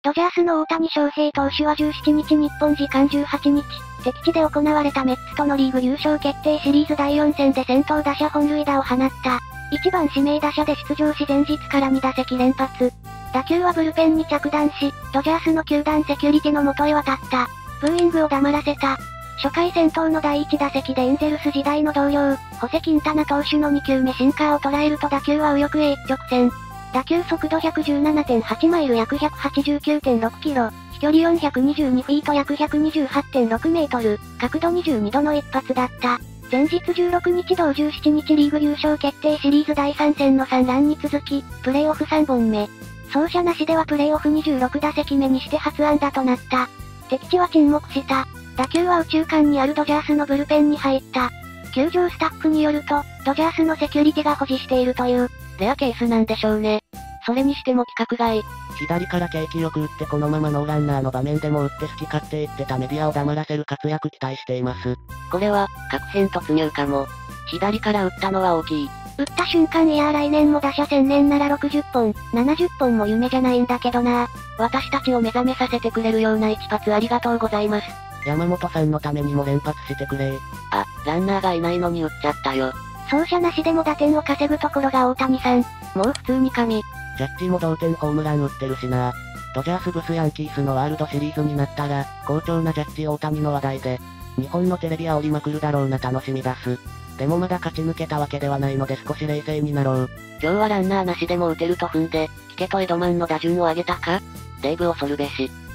ドジャースの大谷翔平投手は17日日本時間18日、敵地で行われたメッツとのリーグ優勝決定シリーズ第4戦で先頭打者本塁打を放った。1番指名打者で出場し前日から2打席連発。打球はブルペンに着弾し、ドジャースの球団セキュリティの元へ渡った。ブーイングを黙らせた。初回先頭の第1打席でエンゼルス時代の同僚、ホセ・キンタナ投手の2球目シンカーを捉えると打球は右翼へ一直線。打球速度 117.8 マイル約 189.6 キロ、飛距離422フィート約 128.6 メートル、角度22度の一発だった。前日16日同17日リーグ優勝決定シリーズ第3戦の3ランに続き、プレーオフ3本目。走者なしではプレーオフ26打席目にして初安打となった。敵地は沈黙した。打球は右中間にあるドジャースのブルペンに入った。球場スタッフによると、ドジャースのセキュリティが保持しているという、レアケースなんでしょうね。それにしても規格外。 左から景気よく打ってこのままノーランナーの場面でも打って好き勝手言ってたメディアを黙らせる活躍期待しています。 これは、確変突入かも。左から打ったのは大きい。 打った瞬間いや来年も打者1000年なら60本、70本も夢じゃないんだけどな。 私たちを目覚めさせてくれるような一発ありがとうございます。 山本さんのためにも連発してくれ。 あ、ランナーがいないのに打っちゃったよ。 走者なしでも打点を稼ぐところが大谷さん。 もう普通に神。 ジャッジも同点ホームラン打ってるしな。ドジャースブスヤンキースのワールドシリーズになったら、好調なジャッジ大谷の話題で、日本のテレビ煽りまくるだろうな楽しみだす。でもまだ勝ち抜けたわけではないので少し冷静になろう。 今日はランナーなしでも打てると踏んで、聞けとエドマンの打順を上げたか？デーブ恐るべし。